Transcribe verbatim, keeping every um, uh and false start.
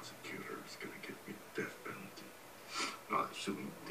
prosecutor is gonna give me the death penalty. No, they shoot me